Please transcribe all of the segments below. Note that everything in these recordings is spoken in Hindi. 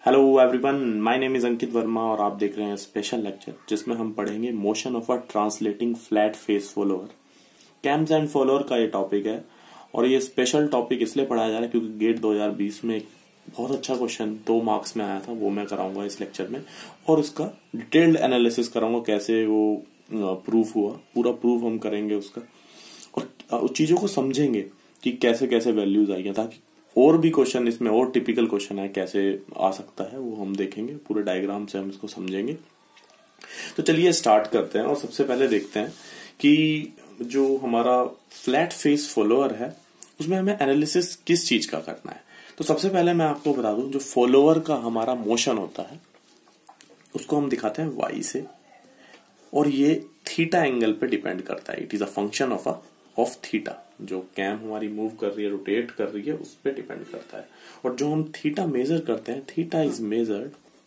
Hello everyone, my name is Ankit Verma और आप देख रहे हैं स्पेशल लेक्चर जिसमें हम पढ़ेंगे motion of a translating flat face follower. Cams and follower का ये टॉपिक है और ये स्पेशल टॉपिक इसलिए पढ़ाया जा रहा है क्योंकि गेट 2020 में एक बहुत अच्छा क्वेश्चन 2 मार्क्स में आया था, वो मैं कराऊंगा इस लेक्चर में और उसका डिटेल्ड एनालिसिस कराऊंगा कैसे वो प्रूफ हुआ, पूरा प्रूफ हम करेंगे उसका और उस चीजों को समझेंगे कि कैसे कैसे वैल्यूज आई हैं, ताकि और भी क्वेश्चन इसमें और टिपिकल क्वेश्चन है कैसे आ सकता है वो हम देखेंगे, पूरे डायग्राम से हम इसको समझेंगे। तो चलिए स्टार्ट करते हैं और सबसे पहले देखते हैं कि जो हमारा फ्लैट फेस फॉलोअर है उसमें हमें एनालिसिस किस चीज का करना है। तो सबसे पहले मैं आपको बता दूं, जो फॉलोअर का हमारा मोशन होता है उसको हम दिखाते हैं वाई से और ये थीटा एंगल पे डिपेंड करता है। It is a function of theta. जो कैम हमारी मूव कर रही है, रोटेट कर रही है, उस पर डिपेंड करता है। और जो हम थीटा मेजर करते हैं, theta is measured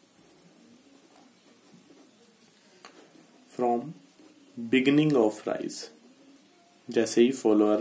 from beginning of rise. जैसे ही फॉलोअर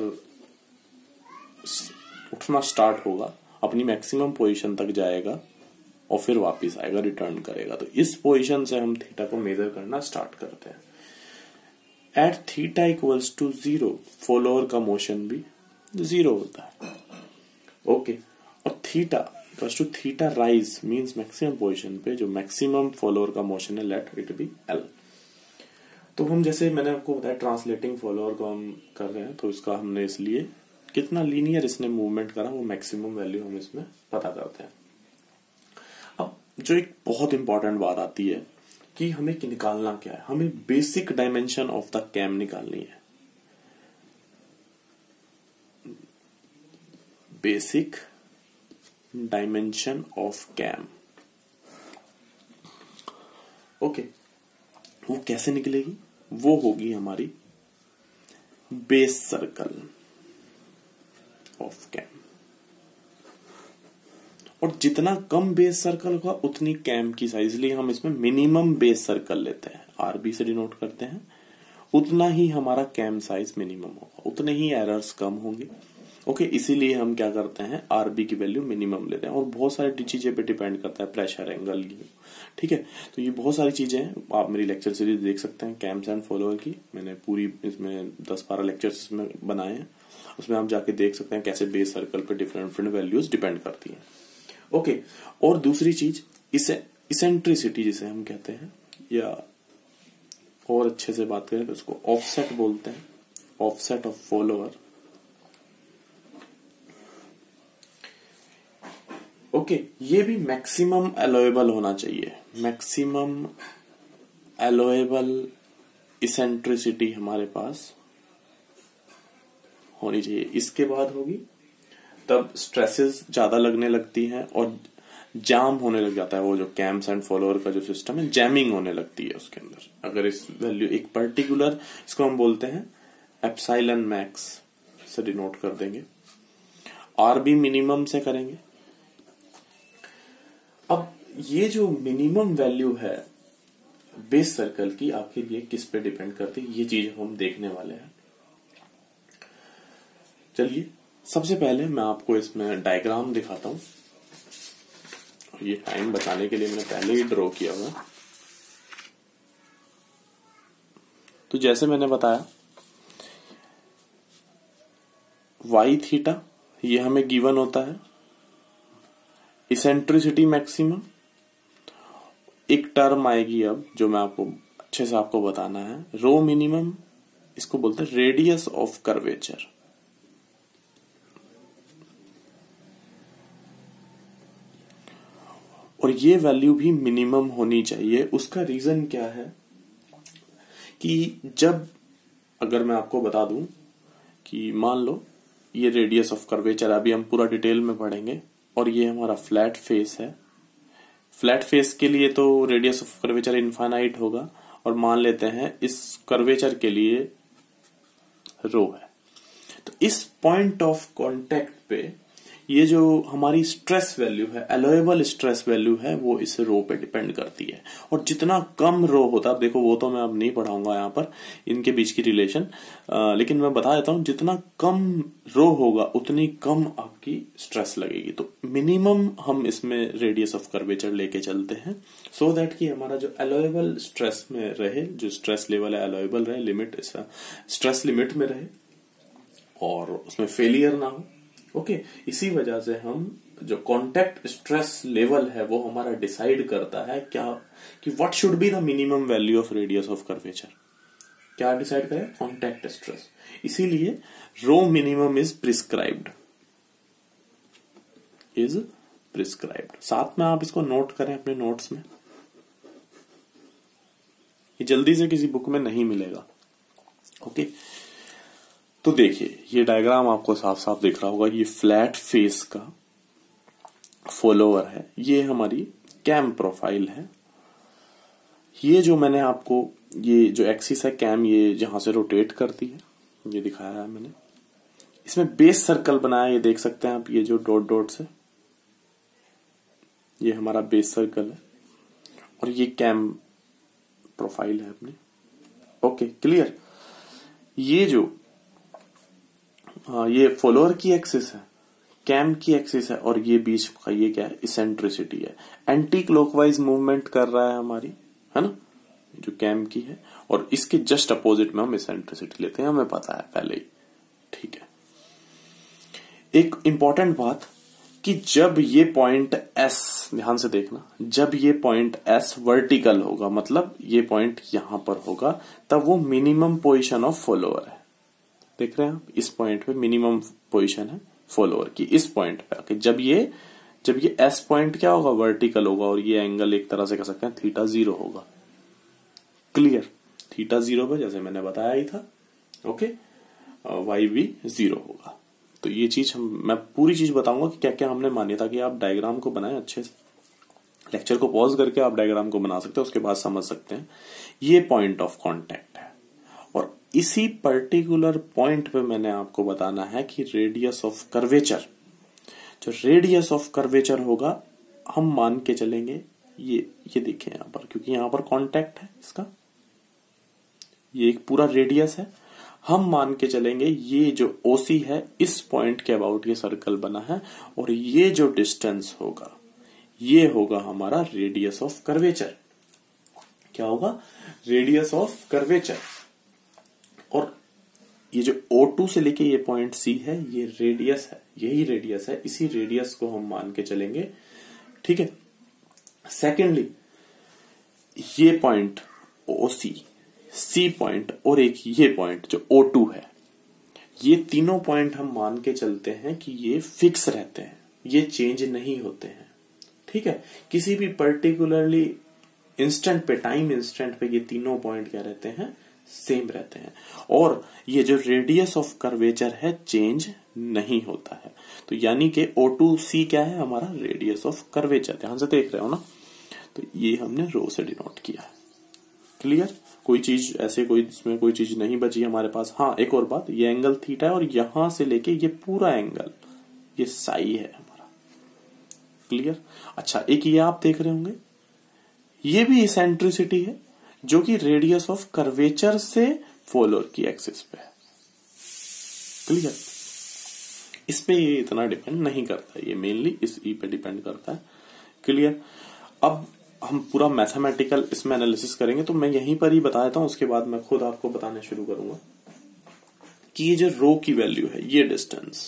उठना स्टार्ट होगा, अपनी मैक्सिमम पोजीशन तक जाएगा और फिर वापस आएगा, रिटर्न करेगा। तो इस पोजीशन से हम थीटा को मेजर करना स्टार्ट करते हैं। At theta equals to 0 follower का मोशन भी 0 होता है। ओके, और theta equals to theta rise means maximum position पे जो मैक्सिमम फॉलोअर का मोशन है, लेट इट बी एल। तो हम जैसे मैंने आपको बताया ट्रांसलेटिंग फॉलोअर को हम कर रहे हैं, तो इसका हमने इसलिए कितना लीनियर इसने मूवमेंट करा वो मैक्सिमम वैल्यू हम इसमें पता करते हैं। अब जो एक बहुत इंपॉर्टेंट बात आती है कि हमें निकालना क्या है, हमें basic dimension of the cam निकालनी है। Basic dimension of cam. Okay, वो कैसे निकलेगी? वो होगी हमारी बेस सर्कल ऑफ कैम। और जितना कम बेस सर्कल होगा उतनी कैम की साइज, लिए हम इसमें मिनिमम बेस सर्कल लेते हैं, आरबी से डिनोट करते हैं। उतना ही हमारा कैम साइज मिनिमम होगा, उतने ही एरर्स कम होंगे। ओके, इसीलिए हम क्या करते हैं, आरबी की वैल्यू मिनिमम लेते हैं। और बहुत सारी चीजें पे डिपेंड करता है, प्रेशर एंगल, ठीक है। तो ये बहुत सारी चीजें हैं, आप मेरी लेक्चर सीरीज देख सकते हैं कैम्स एंड फॉलोअर की। मैंने पूरी इसमें 10-12 लेक्चर्स इसमें बनाए हैं, उसमें आप जाके देख सकते हैं कैसे बेस सर्कल पे डिफरेंट वैल्यूज डिपेंड करती है। ओके, और दूसरी चीज इसे इसेंट्रिसिटी जिसे हम कहते हैं, या और अच्छे से बात करें तो इसको ऑफसेट बोलते हैं, ऑफसेट ऑफ फॉलोअर। ओके, ये भी मैक्सिमम अलोएबल होना चाहिए। मैक्सिमम अलोएबल इसेंट्रिसिटी हमारे पास होनी चाहिए। इसके बाद होगी तब स्ट्रेसेस ज्यादा लगने लगती हैं और जाम होने लग जाता है। वो जो कैम्स एंड फॉलोअर का जो सिस्टम है, जैमिंग होने लगती है उसके अंदर। अगर इस वैल्यू एक पर्टिकुलर, इसको हम बोलते हैं एप्सिलॉन मैक्स से डिनोट कर देंगे, आरबी मिनिमम से करेंगे। अब ये जो मिनिमम वैल्यू है बेस सर्कल की, आपके लिए किस पे डिपेंड करती है, ये चीज हम देखने वाले हैं। चलिए सबसे पहले मैं आपको इसमें डायग्राम दिखाता हूं। ये टाइम बचाने के लिए मैंने पहले ही ड्रॉ किया हुआ। तो जैसे मैंने बताया, वाई थीटा ये हमें गिवन होता है, इसेंट्रिसिटी मैक्सिमम। एक टर्म आएगी अब जो मैं आपको अच्छे से आपको बताना है, रो मिनिमम, इसको बोलते हैं रेडियस ऑफ कर्वेचर। और ये वैल्यू भी मिनिमम होनी चाहिए। उसका रीजन क्या है कि जब, अगर मैं आपको बता दूं कि मान लो ये रेडियस ऑफ कर्वेचर, अभी हम पूरा डिटेल में पढ़ेंगे, और ये हमारा फ्लैट फेस है। फ्लैट फेस के लिए तो रेडियस ऑफ कर्वेचर इनफाइनाइट होगा, और मान लेते हैं इस कर्वेचर के लिए रो है। तो इस पॉइंट ऑफ कांटेक्ट पे ये जो हमारी स्ट्रेस वैल्यू है, अलोएबल स्ट्रेस वैल्यू है, वो इस रो पे डिपेंड करती है। और जितना कम रो होता है, देखो वो तो मैं अब नहीं पढ़ाऊंगा यहाँ पर इनके बीच की रिलेशन, लेकिन मैं बता देता हूं, जितना कम रो होगा उतनी कम आपकी स्ट्रेस लगेगी। तो मिनिमम हम इसमें रेडियस ऑफ कर्वेचर लेके चलते हैं, सो दैट कि हमारा जो अलोएबल स्ट्रेस में रहे, जो स्ट्रेस लेवल है अलोएबल रहे, लिमिट स्ट्रेस लिमिट में रहे और उसमें फेलियर ना हो। ओके, इसी वजह से हम जो कांटेक्ट स्ट्रेस लेवल है वो हमारा डिसाइड करता है क्या कि what should be the minimum value of radius of curvature. क्या डिसाइड करें? Contact stress. इसीलिए रो मिनिमम इज प्रिस्क्राइब्ड, साथ में आप इसको नोट करें अपने नोट्स में, ये जल्दी से किसी बुक में नहीं मिलेगा। ओके, तो देखिए ये डायग्राम आपको साफ साफ दिख रहा होगा, ये फ्लैट फेस का फॉलोअर है, ये हमारी कैम प्रोफाइल है। ये जो मैंने आपको, ये जो एक्सिस है कैम, ये जहां से रोटेट करती है, ये दिखाया है मैंने। इसमें बेस सर्कल बनाया, ये देख सकते हैं आप, ये जो डॉट डॉट से, ये हमारा बेस सर्कल है और ये कैम प्रोफाइल है अपनी। Okay, clear. ये जो ये फॉलोअर की एक्सिस है, कैम की एक्सिस है, और ये बीच का ये क्या है? इसेंट्रिसिटी है। एंटी क्लॉकवाइज मूवमेंट कर रहा है हमारी, है ना, जो कैम की है, और इसके जस्ट अपोजिट में हम इसेंट्रिसिटी लेते हैं, हमें पता है पहले ही। ठीक है, एक इंपॉर्टेंट बात कि जब ये पॉइंट एस, ध्यान से देखना, जब ये पॉइंट एस वर्टिकल होगा, मतलब ये पॉइंट यहां पर होगा, तब वो मिनिमम पोजीशन ऑफ फॉलोअर है। देख रहे हैं आप, इस पॉइंट पे मिनिमम पोजीशन है फॉलोअर की, इस पॉइंट पे आके। जब ये एस पॉइंट क्या होगा? वर्टिकल होगा, और ये एंगल एक तरह से कह सकते हैं थीटा 0 होगा। क्लियर, थीटा 0 पे जैसे मैंने बताया ही था। ओके, वाई भी 0 होगा। तो ये चीज मैं पूरी चीज बताऊंगा कि क्या क्या हमने मानी, ताकि आप डायग्राम को बनाए अच्छे से। लेक्चर को पॉज करके आप डायग्राम को बना सकते हैं, उसके बाद समझ सकते हैं। ये पॉइंट ऑफ कॉन्टेक्ट है, और इसी पर्टिकुलर पॉइंट पे मैंने आपको बताना है कि रेडियस ऑफ कर्वेचर, जो रेडियस ऑफ कर्वेचर होगा, हम मान के चलेंगे ये देखिए यहां पर, क्योंकि यहां पर कांटेक्ट है इसका, ये एक पूरा रेडियस है, हम मान के चलेंगे ये जो ओसी है, इस पॉइंट के अबाउट ये सर्कल बना है, और ये जो डिस्टेंस होगा ये होगा हमारा रेडियस ऑफ कर्वेचर। क्या होगा? Radius of curvature. और ये जो O2 से लेके ये पॉइंट C है, ये रेडियस है, यही रेडियस है, इसी रेडियस को हम मान के चलेंगे। ठीक है। सेकेंडली, ये पॉइंट OC, C पॉइंट और एक ये पॉइंट जो O2 है, ये तीनों पॉइंट हम मान के चलते हैं कि ये फिक्स रहते हैं, ये चेंज नहीं होते हैं। ठीक है, किसी भी पर्टिकुलरली इंस्टेंट पे, टाइम इंस्टेंट पे ये तीनों पॉइंट क्या रहते हैं? सेम रहते हैं। और ये जो रेडियस ऑफ कर्वेचर है चेंज नहीं होता है। तो यानी कि O2C क्या है? हमारा रेडियस ऑफ कर्वेचर। ध्यान से देख रहे हो ना, तो ये हमने रो से डिनोट किया है। क्लियर? कोई चीज ऐसे, कोई इसमें कोई चीज नहीं बची हमारे पास। हाँ, एक और बात, ये एंगल थीटा है, और यहां से लेके ये पूरा एंगल ये साई है हमारा। क्लियर? अच्छा, एक ये आप देख रहे होंगे, ये भी इसेंट्रिसिटी है, जो कि रेडियस ऑफ कर्वेचर से फॉलोअर की एक्सिस पे है। क्लियर? इस पे ये इतना डिपेंड नहीं करता है, ये मेनली इस ई पे डिपेंड करता है। क्लियर? अब हम पूरा मैथमेटिकल इसमें एनालिसिस करेंगे, तो मैं यहीं पर ही बता देता हूं, उसके बाद मैं खुद आपको बताने शुरू करूंगा कि ये जो रो की वैल्यू है, ये डिस्टेंस,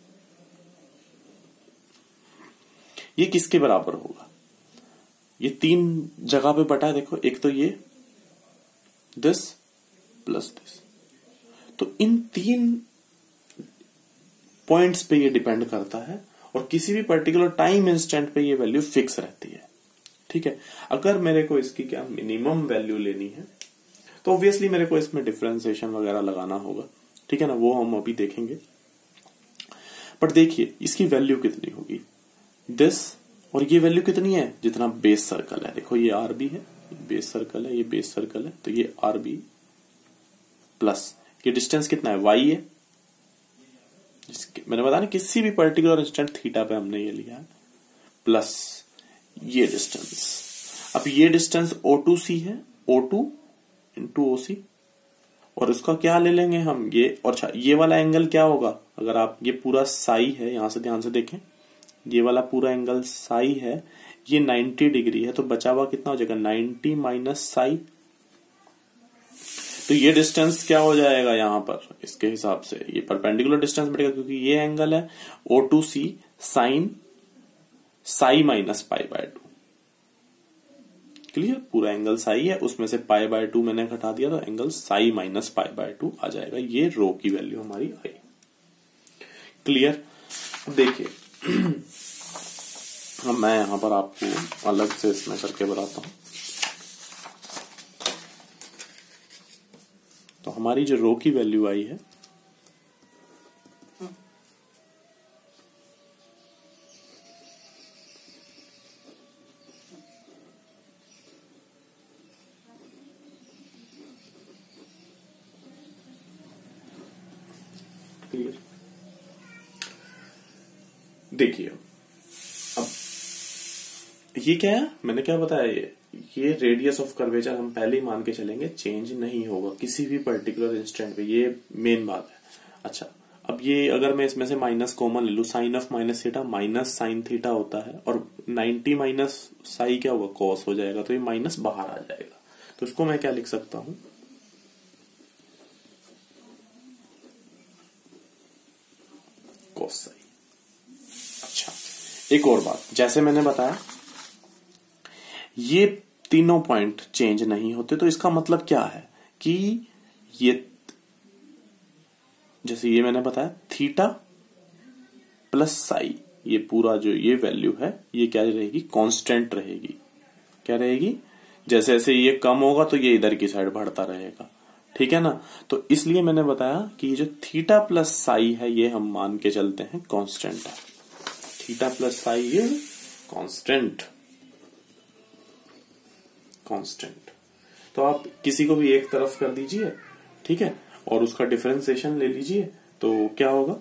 ये किसके बराबर होगा? ये तीन जगह पे बटा है, देखो, एक तो ये दिस प्लस दिस, तो इन तीन पॉइंट्स पे ये डिपेंड करता है, और किसी भी पर्टिकुलर टाइम इंस्टेंट पे ये वैल्यू फिक्स रहती है। ठीक है। अगर मेरे को इसकी क्या मिनिमम वैल्यू लेनी है, तो ऑब्वियसली मेरे को इसमें डिफरेंशिएशन वगैरह लगाना होगा। ठीक है ना, वो हम अभी देखेंगे। बट देखिए इसकी वैल्यू कितनी होगी, दिस, और ये वैल्यू कितनी है? जितना बेस सर्कल है। देखो ये आरबी है, बेस सर्कल है, ये बेस सर्कल है, तो ये आरबी प्लस ये डिस्टेंस कितना है? वाई है, मैंने बताया ना किसी भी पर्टिकुलर इंस्टेंट थीटा पे हमने ये लिया है, प्लस ये डिस्टेंस। अब ये डिस्टेंस O2C है, O2 इंटू OC, और उसका क्या ले लेंगे हम ये, और अच्छा ये वाला एंगल क्या होगा, अगर आप ये पूरा साई है, यहां से ध्यान से देखें, ये वाला पूरा एंगल साई है, ये 90 डिग्री है, तो बचा हुआ कितना हो जाएगा 90 माइनस साई। तो ये डिस्टेंस क्या हो जाएगा यहां पर, इसके हिसाब से ये परपेंडिकुलर डिस्टेंस बढ़ेगा, क्योंकि ये एंगल है O2C sine psi minus pi by 2। Clear, पूरा एंगल साई है, उसमें से पाई बाय 2 मैंने घटा दिया, तो angle psi minus pi by 2 आ जाएगा। ये रो की वैल्यू हमारी आई। क्लियर, देखिए अब मैं यहां पर आपको अलग से इसमें करके बताता हूं। तो हमारी जो रो की वैल्यू आई है, देखिए अब ये क्या है, मैंने क्या बताया, ये रेडियस ऑफ कर्वेचर हम पहले ही मान के चलेंगे चेंज नहीं होगा किसी भी पर्टिकुलर इंस्टेंट पे, ये मेन बात है। अच्छा, अब ये अगर मैं इसमें से माइनस कॉमन ले लू, sine of minus theta minus sine theta होता है, और 90 माइनस साई क्या होगा, कॉस हो जाएगा, तो ये माइनस बाहर आ जाएगा। तो इसको मैं क्या लिख सकता हूं, कॉस साई। अच्छा, एक और बात, जैसे मैंने बताया ये तीनों पॉइंट चेंज नहीं होते, तो इसका मतलब क्या है कि ये, जैसे ये मैंने बताया थीटा प्लस साई, ये पूरा जो ये वैल्यू है ये क्या रहेगी, कांस्टेंट रहेगी। क्या रहेगी, जैसे जैसे ये कम होगा तो ये इधर की साइड बढ़ता रहेगा, ठीक है ना। तो इसलिए मैंने बताया कि ये जो थीटा प्लस साई है ये हम मान के चलते हैं कांस्टेंट है। थीटा प्लस साई ये कांस्टेंट, कांस्टेंट। तो आप किसी को भी एक तरफ कर दीजिए, ठीक है, और उसका डिफरेंशिएशन ले लीजिए, तो क्या होगा,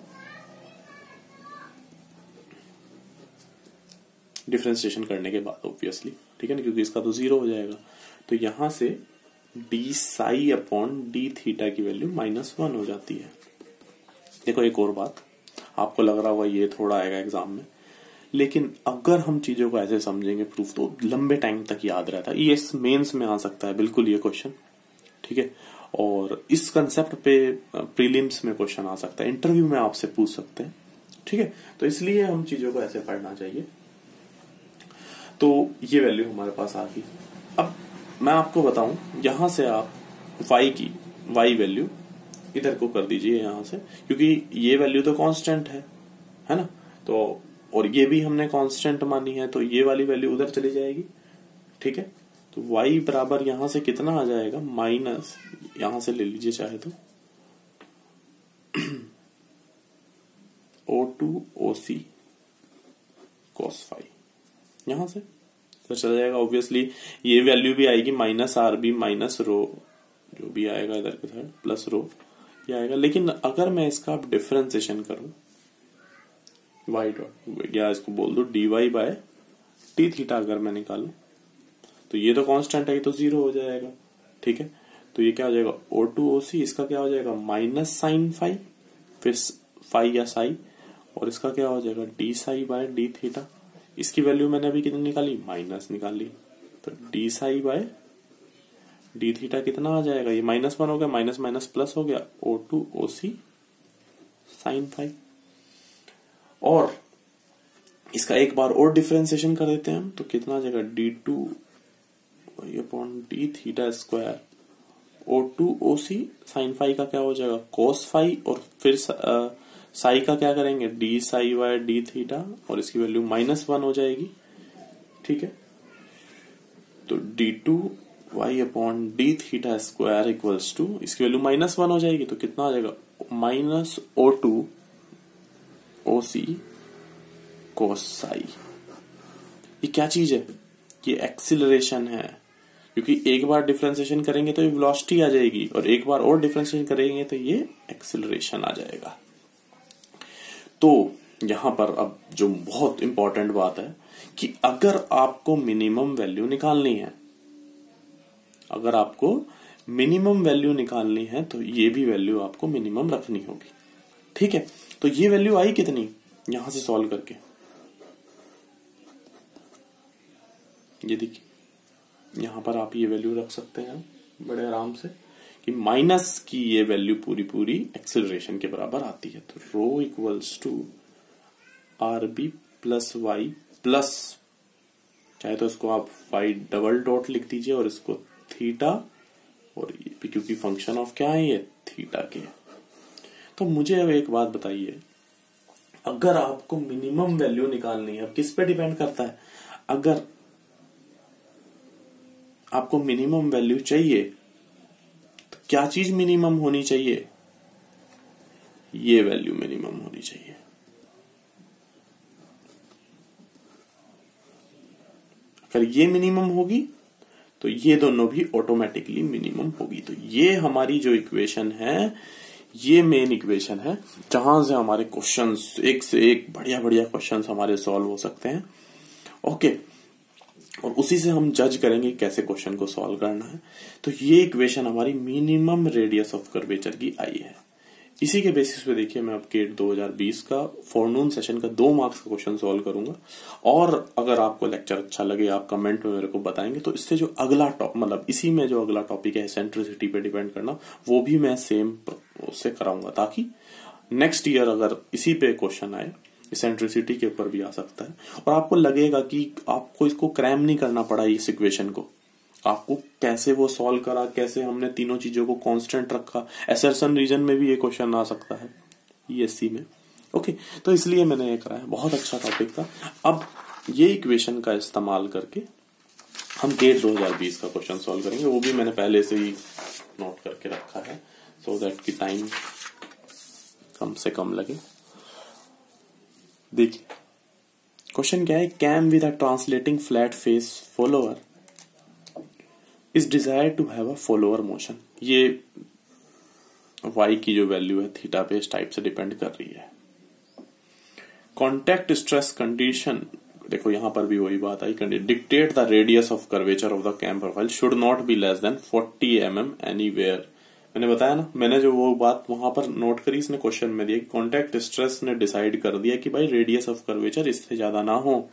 डिफरेंशिएशन करने के बाद ऑब्वियसली, ठीक है ना, क्योंकि इसका तो 0 हो जाएगा। तो यहां से d psi upon d theta की वैल्यू -1 हो जाती है। देखो एक और बात, आपको लग रहा होगा ये थोड़ा आएगा एग्जाम में, लेकिन अगर हम चीजों को ऐसे समझेंगे प्रूफ, तो लंबे टाइम तक याद रहता है। ये मेंस में आ सकता है बिल्कुल ये क्वेश्चन, ठीक है, और इस कंसेप्ट पे प्रीलिम्स में क्वेश्चन आ सकता है, इंटरव्यू में आपसे पूछ सकते हैं, ठीक है। तो इसलिए हम चीजों को ऐसे पढ़ना चाहिए। तो ये वैल्यू हमारे पास आ गई। अब मैं आपको बताऊं, यहां से आप y वैल्यू इधर को कर दीजिए यहां से, क्योंकि ये वैल्यू तो कांस्टेंट है ना, तो और ये भी हमने कांस्टेंट मानी है, तो ये वाली वैल्यू उधर चली जाएगी, ठीक है। तो y बराबर यहां से कितना आ जाएगा, माइनस, यहां से ले लीजिए चाहे तो O2OC cos फाई, यहां से तो चला जाएगा। ऑब्वियसली ये वैल्यू भी आएगी -RB माइनस रो, जो भी आएगा इधर के साइड प्लस रो ये आएगा। लेकिन अगर मैं इसका अब डिफरेंशिएशन करूं, y डॉट या इसको बोल दो dy बाय टी थीटा अगर मैं निकालूं, तो ये तो कांस्टेंट है, ये तो 0 हो जाएगा, ठीक है। तो ये क्या हो जाएगा, O2OC, इसका क्या हो जाएगा माइनस साइन फाई, फिर फाई या साई, और इसका क्या हो जाएगा d psi by d theta. इसकी वैल्यू मैंने अभी कितनी निकाली, माइनस निकाली, तो d psi by d theta कितना आ जाएगा, ये -1 हो गया, माइनस माइनस प्लस हो गया, O2OC साइन फाई। और इसका एक बार और डिफरेंशिएशन कर देते हैं हम, तो कितना आ जाएगा D2 upon d theta square, O2OC sine phi का क्या हो जाएगा कोस फाई, और फिर साई का क्या करेंगे d psi by d theta, और इसकी वैल्यू -1 हो जाएगी, ठीक है। तो D2y upon d theta square equals to, इसकी वैल्यू -1 हो जाएगी, तो कितना आ जाएगा -O2OC कोस साई। ये क्या चीज है, ये एक्सीलरेशन है, क्योंकि एक बार डिफरेंशिएशन करेंगे तो ये वेलोसिटी आ जाएगी, और एक बार और डिफरेंशिएशन करेंगे तो ये एक्सीलरेशन आ जाएगा। तो यहां पर अब जो बहुत इंपॉर्टेंट बात है कि अगर आपको मिनिमम वैल्यू निकालनी है, अगर आपको मिनिमम वैल्यू निकालनी है तो ये भी वैल्यू आपको मिनिमम रखनी होगी। ठीक है, तो ये वैल्यू आई कितनी यहां से सॉल्व करके, ये देखिए यहां पर आप ये वैल्यू रख सकते हैं बड़े आराम से कि माइनस की ये वैल्यू पूरी पूरी एक्सेलरेशन के बराबर आती है। तो rho equals to R B plus Y plus, चाहे तो इसको आप वाई डबल डॉट लिख दीजिए और इसको थीटा, और ये क्योंकि फंक्शन ऑफ क्या है ये थीटा के। तो मुझे अब एक बात बताइए, अगर आपको मिनिमम वैल्यू निकालनी है, अब किस पे डिपेंड करता है, अगर आपको मिनिमम वैल्यू चाहिए तो क्या चीज मिनिमम होनी चाहिए, ये वैल्यू मिनिमम होनी चाहिए। अगर ये मिनिमम होगी तो ये दोनों भी ऑटोमेटिकली मिनिमम होगी। तो ये हमारी जो इक्वेशन है, ये मेन इक्वेशन है जहां से हमारे क्वेश्चंस एक से एक बढ़िया बढ़िया क्वेश्चंस हमारे सॉल्व हो सकते हैं। ओके, और उसी से हम जज करेंगे कैसे क्वेश्चन को सॉल्व करना है। तो ये इक्वेशन हमारी मिनिमम रेडियस ऑफ कर्वेचर की आई है। इसी के बेसिस पे देखिए मैं अब गेट 2020 का फोरनून सेशन का 2 मार्क्स का क्वेश्चन सॉल्व करूंगा। और अगर आपको लेक्चर अच्छा लगे आप कमेंट में मेरे को बताएंगे, तो इससे जो अगला मतलब इसी में जो अगला टॉपिक है सेंट्रिसिटी पे डिपेंड करना, वो भी मैं सेम उससे कराऊंगा, ताकि नेक्स्ट ईयर अगर इसी पे क्वेश्चन आए, सेंट्रिसिटी के ऊपर भी आ सकता है, और आपको लगेगा कि आपको इसको क्रैम नहीं करना पड़ा इस इक्वेशन को, आपको कैसे वो सॉल्व करा, कैसे हमने तीनों चीजों को कांस्टेंट रखा। असर्शन रीजन में भी ये क्वेश्चन आ सकता है ईएससी में। ओके, तो इसलिए मैंने ये करा है, बहुत अच्छा टॉपिक था। अब ये इक्वेशन का इस्तेमाल करके हम गेट 2020 का क्वेश्चन सॉल्व करेंगे, वो भी मैंने पहले से ही नोट करके रखा है सो दैट की टाइम कम से कम लगे। देखिए क्वेश्चन क्या है, cam with a translating flat face follower is desire to have a follower motion. ये y की जो वैल्यू है थीटा पे इस टाइप से डिपेंड कर रही है। कॉन्टैक्ट स्ट्रेस कंडीशन, देखो यहां पर भी वही बात आई, dictate the radius of curvature of the cam profile should not be less than 40 mm anywhere. मैंने बताया ना, मैंने जो वो बात वहां पर नोट करी, इसने क्वेश्चन में दिया, कॉन्टैक्ट स्ट्रेस ने डिसाइड कर दिया कि भाई रेडियस ऑफ कर्वेचर इससे ज्यादा ना हो,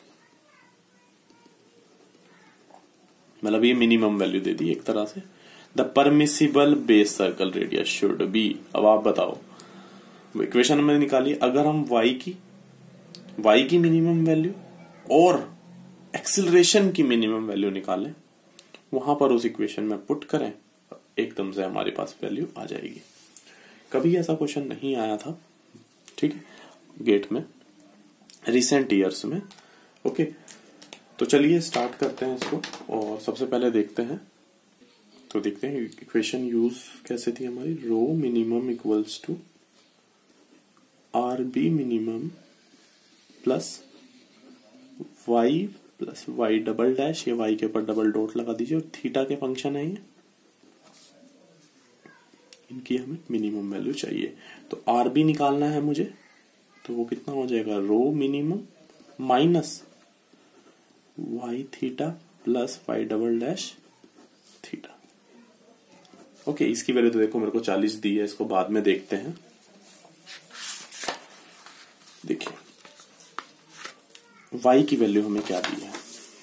मतलब ये मिनिमम वैल्यू दे दी एक तरह से। The permissible base circle radius should be, अब आप बताओ इक्वेशन में निकालिए, अगर हम y की मिनिमम वैल्यू और एक्सिलरेशन की मिनिमम वैल्यू निकालें, वहां पर उस इक्वेशन में पुट करें, एकदम से हमारे पास वैल्यू आ जाएगी। कभी ऐसा क्वेश्चन नहीं आया था, ठीक है, गेट में रिसेंट ईयर्स में। ओके, तो चलिए स्टार्ट करते हैं इसको, और सबसे पहले देखते हैं, तो देखते हैं इक्वेशन यूज कैसे थी हमारी। Rho minimum equals to R B minimum plus Y double dash, ये वाई के ऊपर डबल डॉट लगा दीजिए, और थीटा के फंक्शन है ये, इनकी हमें मिनिमम वैल्यू चाहिए। तो आर बी निकालना है मुझे, तो वो कितना हो जाएगा, rho minimum minus Y theta plus Y double dash theta. Okay, इसकी वैल्यू तो देखो मेरे को 40 दी है, इसको बाद में देखते हैं। देखिए y की वैल्यू हमें क्या दी है,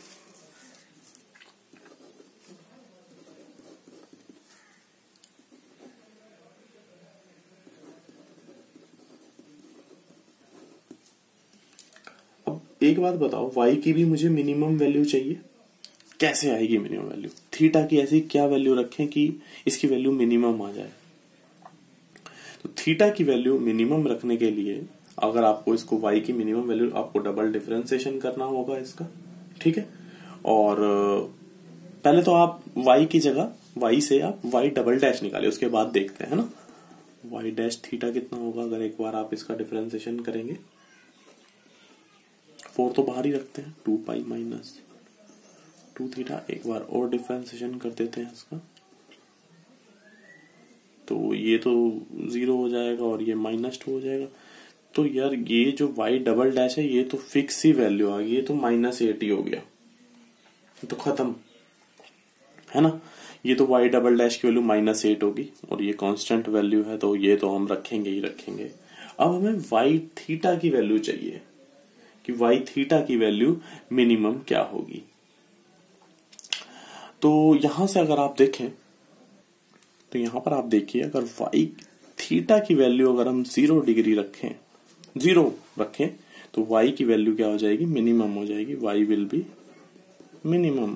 अब एक बात बताओ, y की भी मुझे मिनिमम वैल्यू चाहिए, कैसे आएगी मिनिमम वैल्यू, थीटा की ऐसी क्या वैल्यू रखें कि इसकी वैल्यू मिनिमम आ जाए। तो थीटा की वैल्यू मिनिमम रखने के लिए अगर आपको इसको y की मिनिमम वैल्यू, आपको डबल डिफरेंशिएशन करना होगा इसका, ठीक है। और पहले तो आप y की जगह y से आप y डबल डैश निकाले, उसके बाद देखते हैं ना y डैश थीटा कितना होगा। अगर एक बार आप इसका डिफरेंशिएशन करेंगे, 4 तो बाहर ही रखते हैं, 2 पाई माइनस 2 थीटा, एक बार और डिफरेंशिएशन कर देते हैं इसका, तो ये तो 0 हो जाएगा और ये -2 हो जाएगा। तो यार ये जो y डबल डैश है ये तो फिक्स ही वैल्यू आ गई, ये तो -8 ही हो गया, तो खत्म है ना। ये तो y डबल डैश की वैल्यू -8 होगी और ये कांस्टेंट वैल्यू है तो ये तो हम रखेंगे ही रखेंगे। अब हमें y थीटा की वैल्यू चाहिए कि y थीटा की वैल्यू मिनिमम क्या होगी। तो यहां से अगर आप देखें तो यहां पर आप देखिए, अगर y थीटा की वैल्यू अगर हम 0 डिग्री रखें, 0 रखें, तो y की वैल्यू क्या हो जाएगी, मिनिमम हो जाएगी। y will be minimum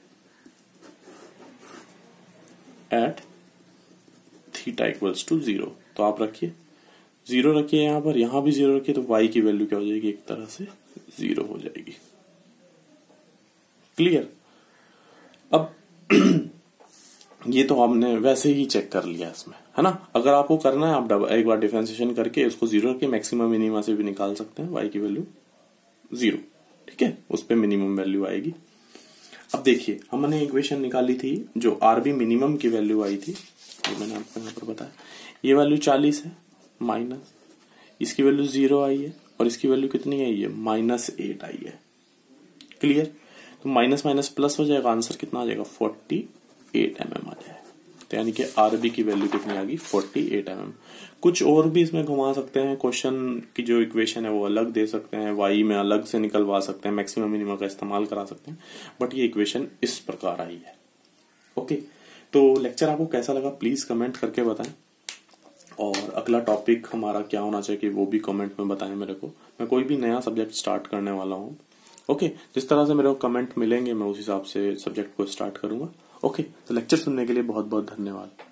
at theta equals to 0। तो आप रखिए 0 रखिए, यहां भी 0 रखिए, तो y की वैल्यू क्या हो जाएगी, एक तरह से 0 हो जाएगी। क्लियर। अब ये तो आपने वैसे ही चेक कर लिया इसमें, है ना। अगर आपको करना है आप एक बार डिफरेंशिएशन करके इसको 0 रखिए, मैक्सिमम मिनिमा से भी निकाल सकते हैं y की वैल्यू 0, ठीक है, उस पे मिनिमम वैल्यू आएगी। अब देखिए हमने इक्वेशन निकाली थी जो आरबी मिनिमम की वैल्यू आई थी, ये मैंने आपको यहाँ पर बताया, ये वैल्यू 40 है, माइनस इसकी वैल्यू 0 आई है और इसकी वैल्यू कितनी आई है, -8 आई है। क्लियर। तो माइनस माइनस प्लस हो जाएगा, आंसर कितना आ जाएगा, 48 mm आ जाएगा। तो यानी कि आरबी की वैल्यू कितनी आ गई, 48 mm। कुछ और भी इसमें घुमा सकते हैं, क्वेश्चन की जो इक्वेशन है वो अलग दे सकते हैं, वाई में अलग से निकलवा सकते हैं, मैक्सिमम मिनिमम का इस्तेमाल करा सकते हैं, बट ये इक्वेशन इस प्रकार आई है। ओके, तो लेक्चर आपको कैसा लगा प्लीज कमेंट करके बताएं, और अगला टॉपिक हमारा क्या होना चाहिए वो भी कमेंट में बताएं मेरे को। मैं कोई भी नया सब्जेक्ट स्टार्ट करने वाला हूँ। ओके, जिस तरह से मेरे को कमेंट मिलेंगे मैं उस हिसाब से सब्जेक्ट को स्टार्ट करूंगा। ओके, तो लेक्चर सुनने के लिए बहुत बहुत धन्यवाद।